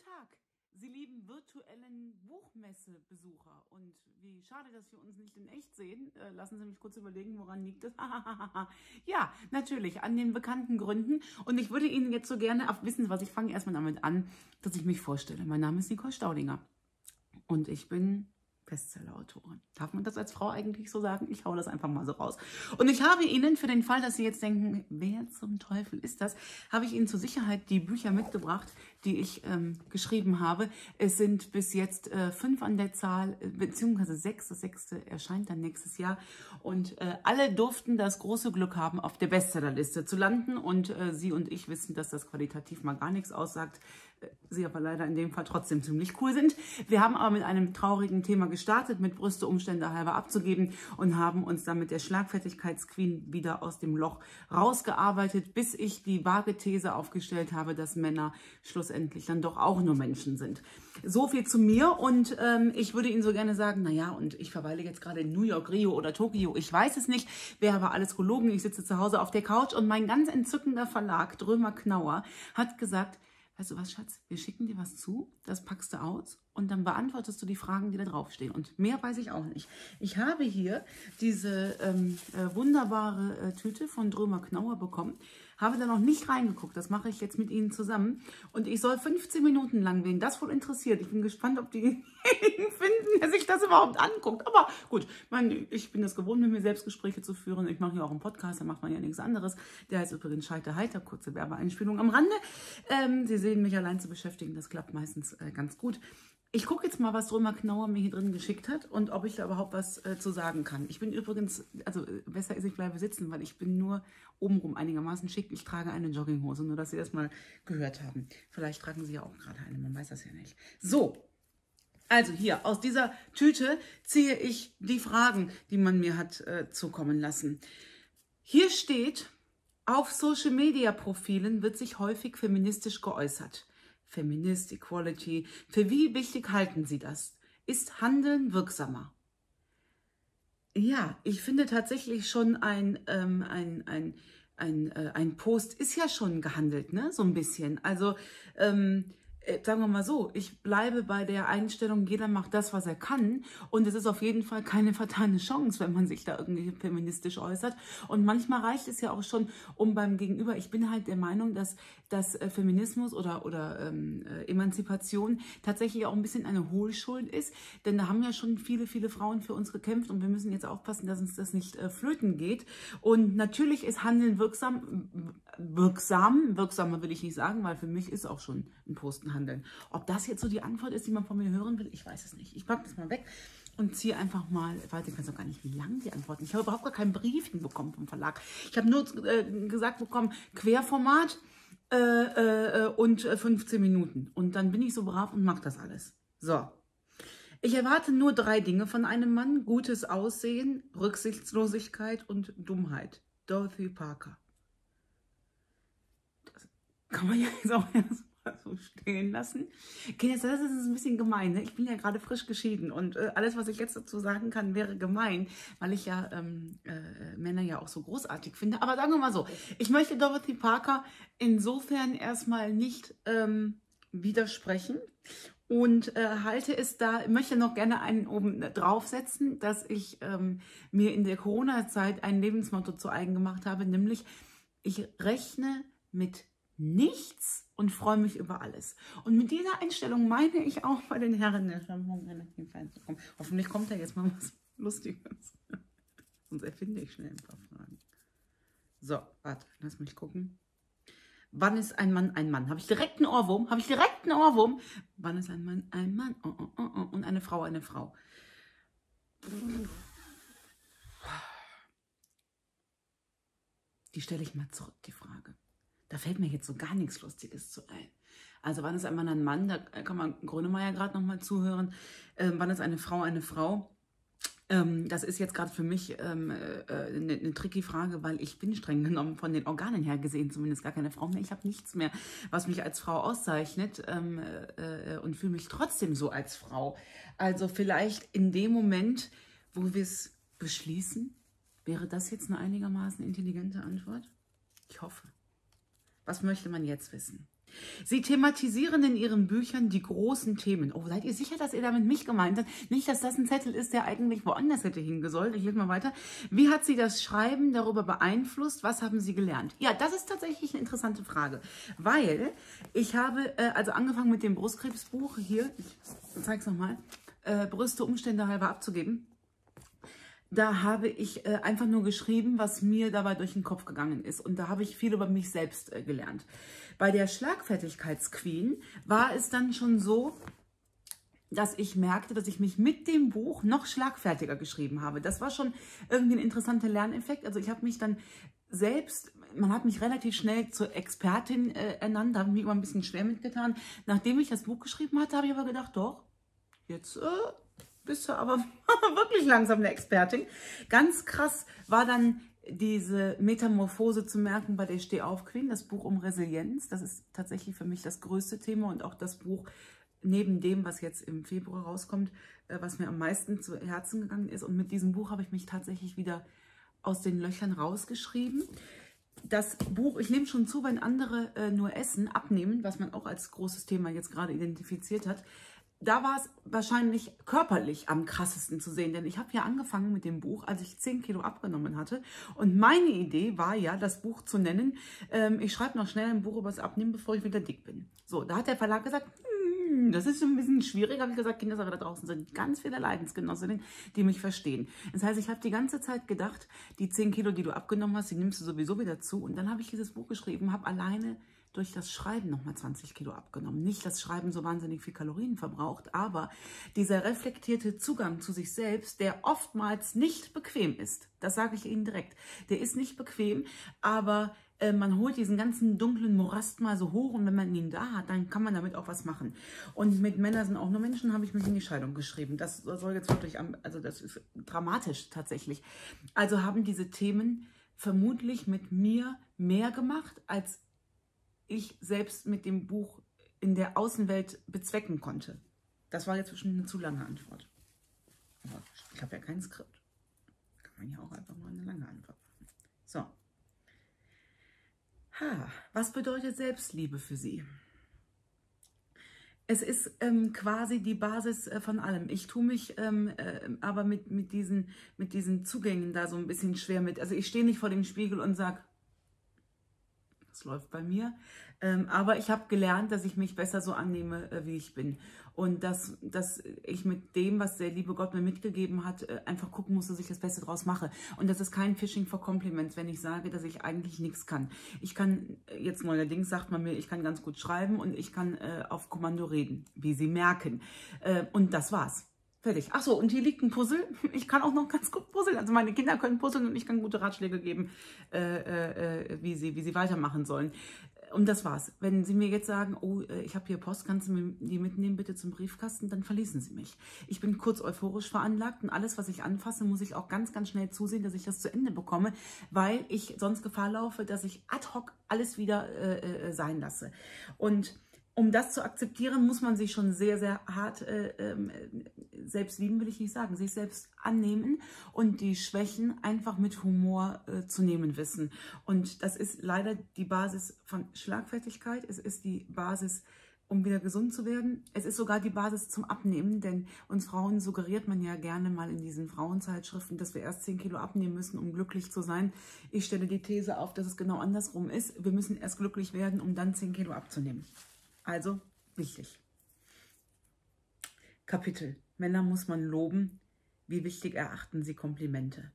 Tag, Sie lieben virtuellen Buchmessebesucher. Und wie schade, dass wir uns nicht in echt sehen. Lassen Sie mich kurz überlegen, woran liegt es? Ja, natürlich, an den bekannten Gründen. Und ich würde Ihnen jetzt so gerne wissen, was ich fange erstmal damit an, dass ich mich vorstelle. Mein Name ist Nicole Staudinger und ich bin Bestseller-Autorin. Darf man das als Frau eigentlich so sagen? Ich hau das einfach mal so raus. Und ich habe Ihnen, für den Fall, dass Sie jetzt denken, wer zum Teufel ist das, habe ich Ihnen zur Sicherheit die Bücher mitgebracht, die ich geschrieben habe. Es sind bis jetzt 5 an der Zahl, beziehungsweise 6. Das 6. erscheint dann nächstes Jahr. Und alle durften das große Glück haben, auf der Bestsellerliste zu landen. Und Sie und ich wissen, dass das qualitativ mal gar nichts aussagt. Sie aber leider in dem Fall trotzdem ziemlich cool sind. Wir haben aber mit einem traurigen Thema gestartet, mit Brüste Umstände halber abzugeben und haben uns dann mit der Schlagfertigkeitsqueen wieder aus dem Loch rausgearbeitet, bis ich die vage These aufgestellt habe, dass Männer schlussendlich dann doch auch nur Menschen sind. So viel zu mir und ich würde Ihnen so gerne sagen, naja, und ich verweile jetzt gerade in New York, Rio oder Tokio, ich weiß es nicht, wäre aber alles gelogen. Ich sitze zu Hause auf der Couch und mein ganz entzückender Verlag, Drömer Knauer, hat gesagt, weißt du was, Schatz, wir schicken dir was zu, das packst du aus und dann beantwortest du die Fragen, die da draufstehen. Und mehr weiß ich auch nicht. Ich habe hier diese wunderbare Tüte von Drömer Knauer bekommen, habe da noch nicht reingeguckt, das mache ich jetzt mit Ihnen zusammen. Und ich soll 15 Minuten lang, wen das wohl interessiert, ich bin gespannt, ob diejenigen finden, der sich das überhaupt anguckt. Aber gut, ich bin es gewohnt, mit mir selbst Gespräche zu führen. Ich mache ja auch einen Podcast, da macht man ja nichts anderes. Der heißt übrigens Scheiter Heiter, kurze Werbeeinspielung am Rande. Sie sehen, mich allein zu beschäftigen, das klappt meistens ganz gut. Ich gucke jetzt mal, was Drömer Knauer mir hier drin geschickt hat und ob ich da überhaupt was zu sagen kann. Ich bin übrigens, also besser ist, ich bleibe sitzen, weil ich bin nur obenrum einigermaßen schick. Ich trage eine Jogginghose, nur dass Sie das mal gehört haben. Vielleicht tragen Sie ja auch gerade eine, man weiß das ja nicht. So, also hier, aus dieser Tüte ziehe ich die Fragen, die man mir hat zukommen lassen. Hier steht, auf Social-Media-Profilen wird sich häufig feministisch geäußert. Feminist, Equality. Für wie wichtig halten Sie das? Ist Handeln wirksamer? Ja, ich finde tatsächlich schon ein Post ist ja schon gehandelt, ne? So ein bisschen. Also, sagen wir mal so, ich bleibe bei der Einstellung, jeder macht das, was er kann. Und es ist auf jeden Fall keine vertane Chance, wenn man sich da irgendwie feministisch äußert. Und manchmal reicht es ja auch schon, um beim Gegenüber, ich bin halt der Meinung, dass Feminismus oder Emanzipation tatsächlich auch ein bisschen eine Hohlschuld ist. Denn da haben ja schon viele, viele Frauen für uns gekämpft und wir müssen jetzt aufpassen, dass uns das nicht flöten geht. Und natürlich ist Handeln wirksamer will ich nicht sagen, weil für mich ist auch schon ein Posten Handeln. Ob das jetzt so die Antwort ist, die man von mir hören will, ich weiß es nicht. Ich packe das mal weg und ziehe einfach mal, ich weiß auch gar nicht, wie lang die Antworten. Ich habe überhaupt gar keinen Brief bekommen vom Verlag. Ich habe nur gesagt bekommen, Querformat und 15 Minuten. Und dann bin ich so brav und mache das alles. So. Ich erwarte nur 3 Dinge von einem Mann. Gutes Aussehen, Rücksichtslosigkeit und Dummheit. Dorothy Parker. Das kann man ja jetzt auch erstmal so stehen lassen. Okay, das ist ein bisschen gemein, ne? Ich bin ja gerade frisch geschieden und alles, was ich jetzt dazu sagen kann, wäre gemein, weil ich ja Männer ja auch so großartig finde. Aber sagen wir mal so, ich möchte Dorothy Parker insofern erstmal nicht widersprechen und halte es da, möchte noch gerne einen oben draufsetzen, dass ich mir in der Corona-Zeit ein Lebensmotto zu eigen gemacht habe, nämlich ich rechne mit nichts und freue mich über alles. Und mit dieser Einstellung meine ich auch bei den Herren, hoffentlich kommt da jetzt mal was Lustiges. Sonst erfinde ich schnell ein paar Fragen. So, warte, lass mich gucken. Wann ist ein Mann ein Mann? Habe ich direkt einen Ohrwurm? Wann ist ein Mann ein Mann? Und eine Frau eine Frau? Die stelle ich mal zurück, die Frage. Da fällt mir jetzt so gar nichts Lustiges zu ein. Also wann ist ein Mann ein Mann? Da kann man Grönemeyer gerade noch mal zuhören. Wann ist eine Frau eine Frau? Das ist jetzt gerade für mich eine tricky Frage, weil ich bin streng genommen von den Organen her gesehen zumindest gar keine Frau mehr. Ich habe nichts mehr, was mich als Frau auszeichnet und fühle mich trotzdem so als Frau. Also vielleicht in dem Moment, wo wir es beschließen, wäre das jetzt eine einigermaßen intelligente Antwort? Ich hoffe. Was möchte man jetzt wissen? Sie thematisieren in Ihren Büchern die großen Themen. Oh, seid ihr sicher, dass ihr damit mich gemeint habt? Nicht, dass das ein Zettel ist, der eigentlich woanders hätte hingesollt. Ich lese mal weiter. Wie hat Sie das Schreiben darüber beeinflusst? Was haben Sie gelernt? Ja, das ist tatsächlich eine interessante Frage, weil ich habe also angefangen mit dem Brustkrebsbuch. Hier, ich zeige es nochmal. Brüste Umstände halber abzugeben. Da habe ich einfach nur geschrieben, was mir dabei durch den Kopf gegangen ist. Und da habe ich viel über mich selbst gelernt. Bei der Schlagfertigkeitsqueen war es dann schon so, dass ich merkte, dass ich mich mit dem Buch noch schlagfertiger geschrieben habe. Das war schon irgendwie ein interessanter Lerneffekt. Also ich habe mich dann selbst, man hat mich relativ schnell zur Expertin ernannt, da habe ich mich immer ein bisschen schwer mitgetan. Nachdem ich das Buch geschrieben hatte, habe ich aber gedacht, doch, jetzt bist du aber wirklich langsam eine Expertin. Ganz krass war dann diese Metamorphose zu merken bei der Steh-auf-Queen, das Buch um Resilienz. Das ist tatsächlich für mich das größte Thema und auch das Buch neben dem, was jetzt im Februar rauskommt, was mir am meisten zu Herzen gegangen ist. Und mit diesem Buch habe ich mich tatsächlich wieder aus den Löchern rausgeschrieben. Das Buch, ich nehme schon zu, wenn andere nur essen, abnehmen, was man auch als großes Thema jetzt gerade identifiziert hat, da war es wahrscheinlich körperlich am krassesten zu sehen, denn ich habe ja angefangen mit dem Buch, als ich 10 Kilo abgenommen hatte. Und meine Idee war ja, das Buch zu nennen, ich schreibe noch schnell ein Buch über das Abnehmen, bevor ich wieder dick bin. So, da hat der Verlag gesagt, das ist ein bisschen schwierig, habe ich gesagt, Kindersache, da draußen sind ganz viele Leidensgenossinnen, die mich verstehen. Das heißt, ich habe die ganze Zeit gedacht, die 10 Kilo, die du abgenommen hast, die nimmst du sowieso wieder zu. Und dann habe ich dieses Buch geschrieben, habe alleine durch das Schreiben nochmal 20 Kilo abgenommen. Nicht, dass Schreiben so wahnsinnig viel Kalorien verbraucht, aber dieser reflektierte Zugang zu sich selbst, der oftmals nicht bequem ist, das sage ich Ihnen direkt, der ist nicht bequem, aber man holt diesen ganzen dunklen Morast mal so hoch und wenn man ihn da hat, dann kann man damit auch was machen. Und mit Männern sind auch nur Menschen, habe ich mich in die Scheidung geschrieben. Das soll jetzt wirklich, also das ist dramatisch tatsächlich. Also haben diese Themen vermutlich mit mir mehr gemacht, als ich selbst mit dem Buch in der Außenwelt bezwecken konnte. Das war jetzt bestimmt eine zu lange Antwort. Aber ich habe ja kein Skript. Kann man ja auch einfach mal eine lange Antwort machen. So. Was bedeutet Selbstliebe für Sie? Es ist quasi die Basis von allem. Ich tue mich aber mit diesen Zugängen da so ein bisschen schwer mit. Also ich stehe nicht vor dem Spiegel und sage, das läuft bei mir. Aber ich habe gelernt, dass ich mich besser so annehme, wie ich bin. Und dass ich mit dem, was der liebe Gott mir mitgegeben hat, einfach gucken muss, dass ich das Beste draus mache. Und das ist kein Fishing for Compliments, wenn ich sage, dass ich eigentlich nichts kann. Ich kann, jetzt neuerdings sagt man mir, ich kann ganz gut schreiben und ich kann auf Kommando reden, wie Sie merken. Und das war's. Fertig. Ach so, und hier liegt ein Puzzle. Ich kann auch noch ganz gut puzzeln. Also meine Kinder können puzzeln und ich kann gute Ratschläge geben, wie sie weitermachen sollen. Und das war's. Wenn Sie mir jetzt sagen, oh, ich habe hier Post, kannst du mir die mitnehmen bitte zum Briefkasten, dann verließen Sie mich. Ich bin kurz euphorisch veranlagt und alles, was ich anfasse, muss ich auch ganz, ganz schnell zusehen, dass ich das zu Ende bekomme, weil ich sonst Gefahr laufe, dass ich ad hoc alles wieder sein lasse. Und um das zu akzeptieren, muss man sich schon sehr, sehr hart selbst lieben, will ich nicht sagen, sich selbst annehmen und die Schwächen einfach mit Humor zu nehmen wissen. Und das ist leider die Basis von Schlagfertigkeit. Es ist die Basis, um wieder gesund zu werden. Es ist sogar die Basis zum Abnehmen, denn uns Frauen suggeriert man ja gerne mal in diesen Frauenzeitschriften, dass wir erst 10 Kilo abnehmen müssen, um glücklich zu sein. Ich stelle die These auf, dass es genau andersrum ist. Wir müssen erst glücklich werden, um dann 10 Kilo abzunehmen. Also wichtig. Kapitel. Männer muss man loben. Wie wichtig erachten Sie Komplimente?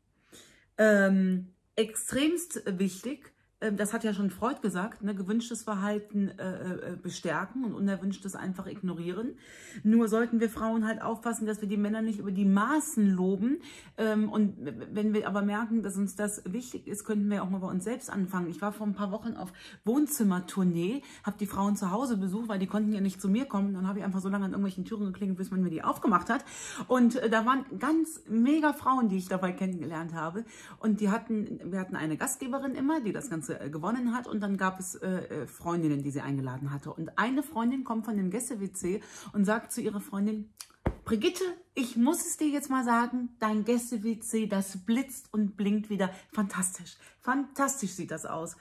Extremst wichtig. Das hat ja schon Freud gesagt, ne? Gewünschtes Verhalten bestärken und unerwünschtes einfach ignorieren. Nur sollten wir Frauen halt aufpassen, dass wir die Männer nicht über die Maßen loben. Und wenn wir aber merken, dass uns das wichtig ist, könnten wir auch mal bei uns selbst anfangen. Ich war vor ein paar Wochen auf Wohnzimmertournee, habe die Frauen zu Hause besucht, weil die konnten ja nicht zu mir kommen. Dann habe ich einfach so lange an irgendwelchen Türen geklingelt, bis man mir die aufgemacht hat. Und da waren ganz mega Frauen, die ich dabei kennengelernt habe. Und wir hatten eine Gastgeberin immer, die das Ganze gewonnen hat, und dann gab es Freundinnen, die sie eingeladen hatte. Und eine Freundin kommt von dem Gäste-WC und sagt zu ihrer Freundin: Brigitte, ich muss es dir jetzt mal sagen, dein Gäste-WC, das blitzt und blinkt wieder. Fantastisch. Fantastisch sieht das aus.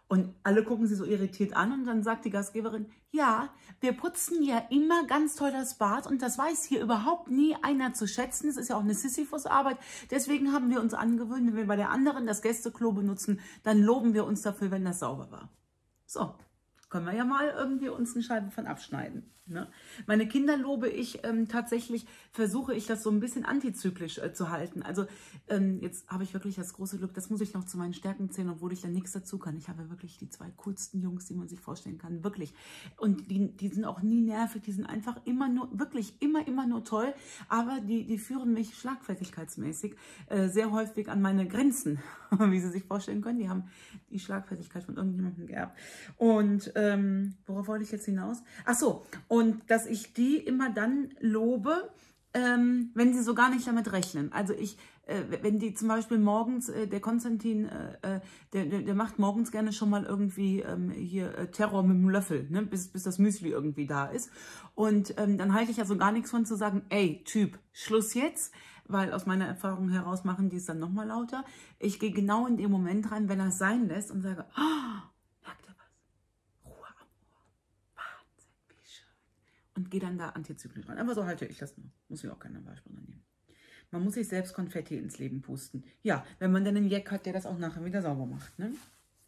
Und alle gucken sie so irritiert an und dann sagt die Gastgeberin, ja, wir putzen ja immer ganz toll das Bad und das weiß hier überhaupt nie einer zu schätzen. Es ist ja auch eine Sisyphus-Arbeit. Deswegen haben wir uns angewöhnt, wenn wir bei der anderen das Gästeklo benutzen, dann loben wir uns dafür, wenn das sauber war. So, können wir ja mal irgendwie uns eine Scheibe von abschneiden. Ne? Meine Kinder lobe ich tatsächlich, versuche ich das so ein bisschen antizyklisch zu halten. Also jetzt habe ich wirklich das große Glück, das muss ich noch zu meinen Stärken zählen, obwohl ich da nichts dazu kann. Ich habe wirklich die 2 coolsten Jungs, die man sich vorstellen kann, wirklich. Und die sind auch nie nervig, die sind einfach immer nur, wirklich immer nur toll, aber die führen mich schlagfertigkeitsmäßig sehr häufig an meine Grenzen, wie Sie sich vorstellen können. Die haben die Schlagfertigkeit von irgendjemandem geerbt. Und worauf wollte ich jetzt hinaus? Ach so, und dass ich die immer dann lobe, wenn sie so gar nicht damit rechnen. Also wenn die zum Beispiel morgens, der Konstantin, der macht morgens gerne schon mal irgendwie hier Terror mit dem Löffel, ne, bis das Müsli irgendwie da ist. Und dann halte ich ja so gar nichts von zu sagen, ey, Typ, Schluss jetzt. Weil aus meiner Erfahrung heraus machen die es dann nochmal lauter. Ich gehe genau in den Moment rein, wenn er es sein lässt und sage, merkt ihr was? Ruhe am Ohr. Wahnsinn, wie schön. Und gehe dann da antizyklisch rein. Aber so halte ich das nur. Muss ich auch keiner Beispiel nehmen. Man muss sich selbst Konfetti ins Leben pusten. Ja, wenn man dann einen Jack hat, der das auch nachher wieder sauber macht. Ne?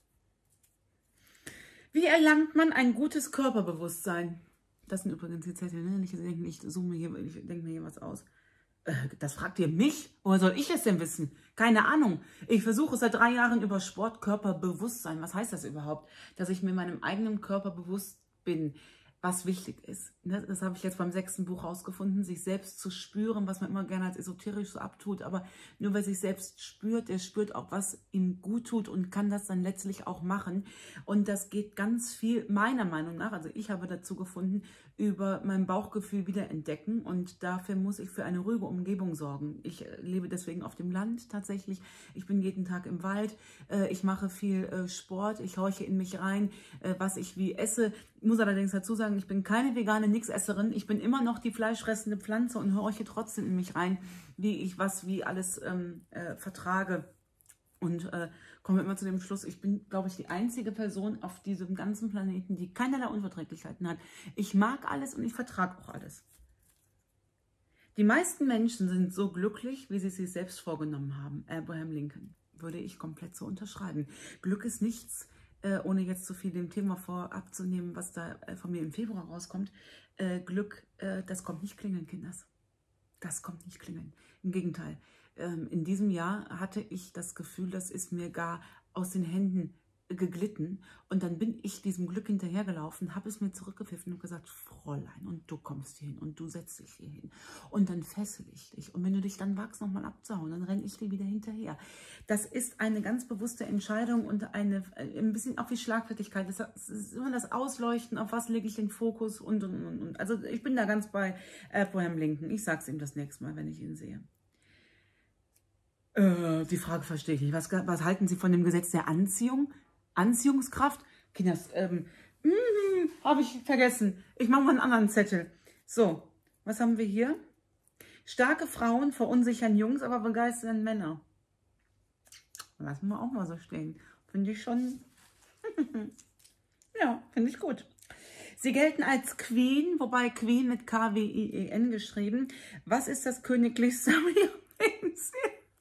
Wie erlangt man ein gutes Körperbewusstsein? Das sind übrigens die Zettel, ne? Ich denke mir hier was aus. Das fragt ihr mich? Woher soll ich es denn wissen? Keine Ahnung. Ich versuche seit 3 Jahren über Sport, Körperbewusstsein. Was heißt das überhaupt? Dass ich mir meinem eigenen Körper bewusst bin, was wichtig ist. Das habe ich jetzt beim 6. Buch rausgefunden, sich selbst zu spüren, was man immer gerne als esoterisch so abtut. Aber nur wer sich selbst spürt, der spürt auch, was ihm gut tut und kann das dann letztlich auch machen. Und das geht ganz viel, meiner Meinung nach, also ich habe dazu gefunden, über mein Bauchgefühl wieder entdecken. Und dafür muss ich für eine ruhige Umgebung sorgen. Ich lebe deswegen auf dem Land tatsächlich. Ich bin jeden Tag im Wald. Ich mache viel Sport. Ich horche in mich rein, was ich wie esse. Ich muss allerdings dazu sagen, ich bin keine vegane Nixesserin. Ich bin immer noch die fleischfressende Pflanze und horche trotzdem in mich rein, wie ich was, wie alles vertrage. Und komme immer zu dem Schluss, ich bin, glaube ich, die einzige Person auf diesem ganzen Planeten, die keinerlei Unverträglichkeiten hat. Ich mag alles und ich vertrage auch alles. Die meisten Menschen sind so glücklich, wie sie es sich selbst vorgenommen haben. Abraham Lincoln. Würde ich komplett so unterschreiben. Glück ist nichts, ohne jetzt zu viel dem Thema vorab zu nehmen, was da von mir im Februar rauskommt. Glück, das kommt nicht klingeln, Kinders. Das kommt nicht klingeln. Im Gegenteil. In diesem Jahr hatte ich das Gefühl, das ist mir gar aus den Händen geglitten. Und dann bin ich diesem Glück hinterhergelaufen, habe es mir zurückgepfiffen und gesagt, Fräulein, und du kommst hier hin und du setzt dich hier hin. Und dann fessel ich dich. Und wenn du dich dann wagst, nochmal abzuhauen, dann renne ich dir wieder hinterher. Das ist eine ganz bewusste Entscheidung und ein bisschen auch wie Schlagfertigkeit. Das ist immer das Ausleuchten, auf was lege ich den Fokus und. Also ich bin da ganz bei Abraham Lincoln. Ich sage es ihm das nächste Mal, wenn ich ihn sehe. Die Frage verstehe ich nicht. Was halten Sie von dem Gesetz der Anziehung? Anziehungskraft? Kinders, habe ich vergessen. Ich mache mal einen anderen Zettel. So, was haben wir hier? Starke Frauen verunsichern Jungs, aber begeistern Männer. Lassen wir auch mal so stehen. Finde ich schon, ja, finde ich gut. Sie gelten als Queen, wobei Queen mit K-W-I-E-N geschrieben. Was ist das Königlichste am Lebensziel?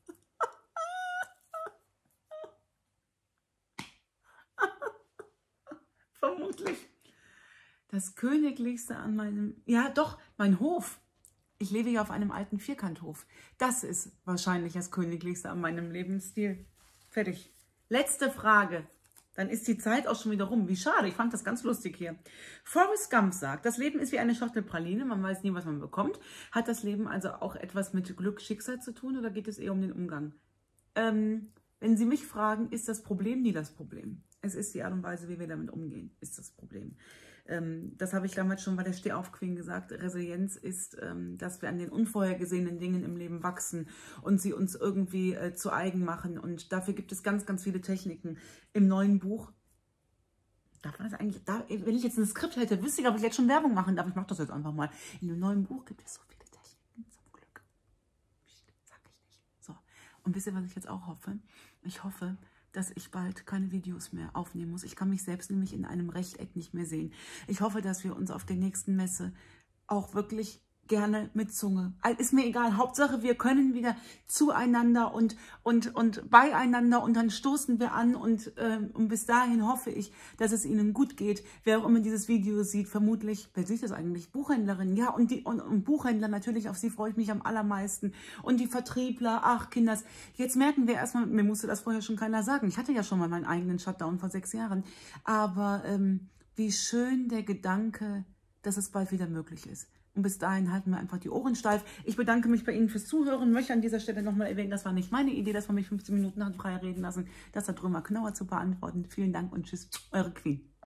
Vermutlich. Das Königlichste an meinem, ja doch, mein Hof. Ich lebe ja auf einem alten Vierkanthof. Das ist wahrscheinlich das Königlichste an meinem Lebensstil. Fertig. Letzte Frage. Dann ist die Zeit auch schon wieder rum. Wie schade, ich fand das ganz lustig hier. Forrest Gump sagt, das Leben ist wie eine Schachtel Praline, man weiß nie, was man bekommt. Hat das Leben also auch etwas mit Glück, Schicksal zu tun oder geht es eher um den Umgang? Wenn Sie mich fragen, ist das Problem nie das Problem. Es ist die Art und Weise, wie wir damit umgehen, ist das Problem. Das habe ich damals schon bei der Stehauf-Queen gesagt. Resilienz ist, dass wir an den unvorhergesehenen Dingen im Leben wachsen und sie uns irgendwie zu eigen machen. Und dafür gibt es ganz, ganz viele Techniken. Im neuen Buch, darf man das eigentlich, wenn ich jetzt ein Skript hätte, wüsste ich, ob ich jetzt schon Werbung machen darf. Ich mache das jetzt einfach mal. In dem neuen Buch gibt es so viele Techniken zum Glück. Sag ich nicht. So. Und wisst ihr, was ich jetzt auch hoffe? Ich hoffe, dass ich bald keine Videos mehr aufnehmen muss. Ich kann mich selbst nämlich in einem Rechteck nicht mehr sehen. Ich hoffe, dass wir uns auf der nächsten Messe auch wirklich gerne mit Zunge. Ist mir egal. Hauptsache, wir können wieder zueinander und beieinander und dann stoßen wir an und bis dahin hoffe ich, dass es Ihnen gut geht. Wer auch immer dieses Video sieht, vermutlich, wer sieht das eigentlich? Buchhändlerin, ja, und Buchhändler natürlich, auf sie freue ich mich am allermeisten. Und die Vertriebler, ach Kinders, jetzt merken wir erstmal, mir musste das vorher schon keiner sagen. Ich hatte ja schon mal meinen eigenen Shutdown vor 6 Jahren. Aber wie schön der Gedanke, dass es bald wieder möglich ist. Und bis dahin halten wir einfach die Ohren steif. Ich bedanke mich bei Ihnen fürs Zuhören. Möchte an dieser Stelle nochmal erwähnen, das war nicht meine Idee, dass wir mich 15 Minuten frei reden lassen, das hat Römer Knauer zu beantworten. Vielen Dank und tschüss, eure Queen.